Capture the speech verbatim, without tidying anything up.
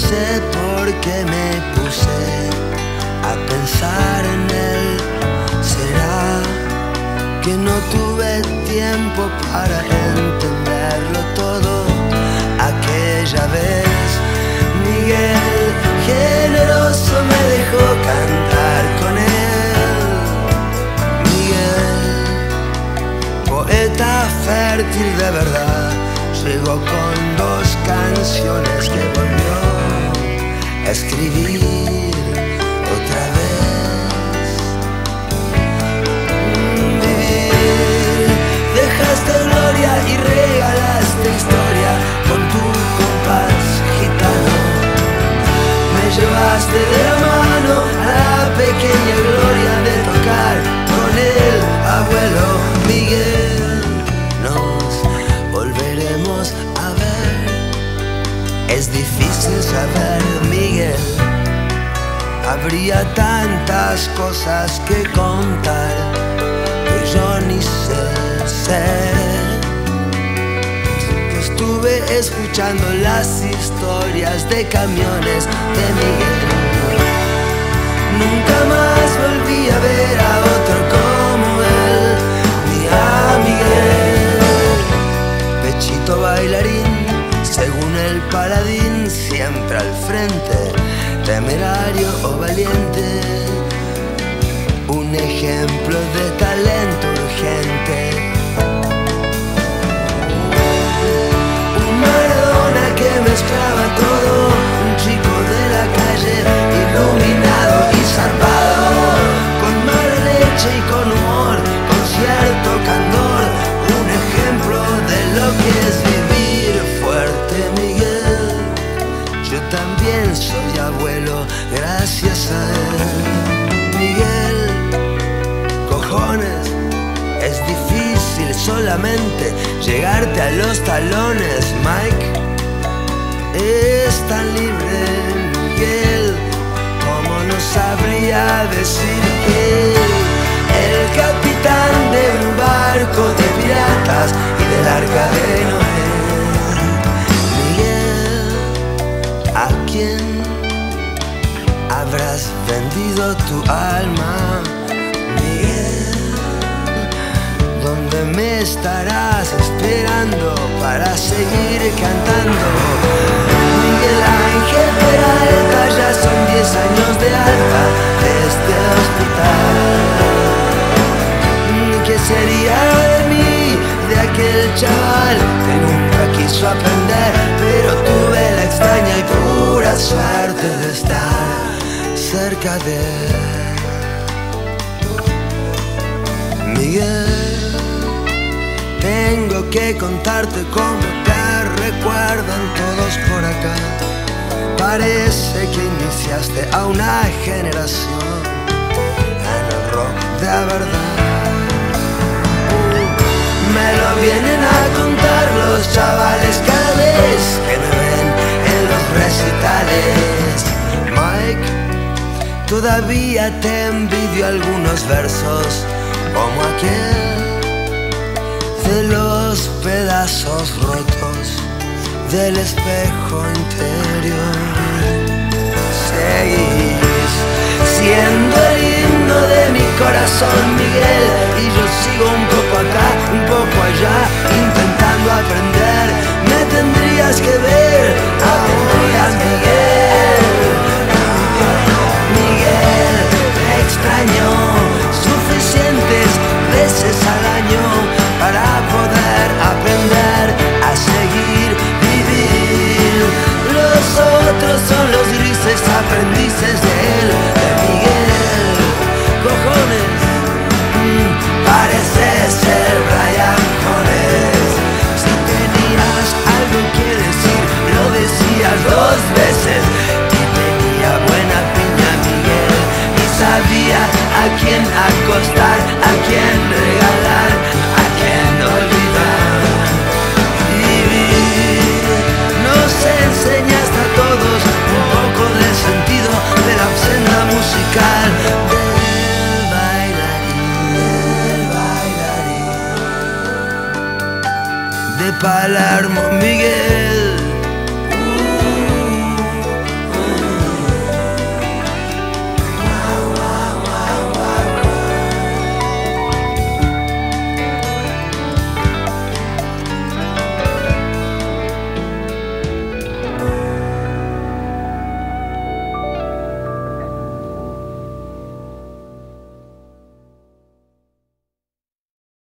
sé por qué me puse a pensar en él. ¿Será que no tuve tiempo para entenderlo todo? Aquella vez Miguel generoso me dejó cantar con él. Miguel, poeta fértil de verdad, llegó con dos canciones que volvió a escribir otra vez. Vivir, dejaste gloria y regalaste historia con tu compás gitano. Me llevaste de la mano a la pequeña gloria de tocar con el abuelo Miguel. Nos volveremos a ver. Es difícil saber, Miguel. Habría tantas cosas que contar que yo ni sé ser. Estuve escuchando las historias de camiones de Miguel. Nunca más volví a ver a otro como él, ni a Miguel. Pechito bailarín, según el paladín, siempre al frente, temerario o valiente. Un ejemplo de talento urgente. Que mezclaba todo, un chico de la calle, iluminado y zarpado, con mala leche y con humor, con cierto candor, un ejemplo de lo que es vivir fuerte, Miguel. Yo también soy abuelo, gracias a él. Miguel, cojones, es difícil solamente llegarte a los talones, Mike. Es tan libre, Miguel, como no sabría decir que el capitán de un barco de piratas y del arca de Noé. Miguel, ¿a quién habrás vendido tu alma? Miguel, ¿dónde me estarás esperando para seguir cantando? Miguel Ángel Peralta, ya son diez años de alta de este hospital. ¿Qué sería de mí, de aquel chaval que nunca quiso aprender, pero tuve la extraña y pura suerte de estar cerca de él? Miguel, tengo que contarte cómo te recuerdan todos por acá. Parece que iniciaste a una generación en el rock de verdad. Me lo vienen a contar los chavales cada vez que me ven en los recitales. Mike, todavía te envidio algunos versos como aquel de los pedazos rotos del espejo interior. Seguís siendo el himno de mi corazón, Miguel, y yo sigo un poco acá, un poco allá, intentando aprender. Me tendrías que ver ahora, Miguel. Miguel, te extraño suficientes veces al año para poder aprender a seguir, vivir. Los otros son los grises aprendices de él, de Miguel. Cojones, mm, parece ser Brian Jones. Si tenías algo que decir, lo decías dos veces. Y tenía buena piña, Miguel, y sabía a quién acostar, a quién regalar, a quién olvidar. Vivir, nos enseñaste a todos un poco del sentido de la senda musical del bailarín, del bailarín de Palermo, Miguel.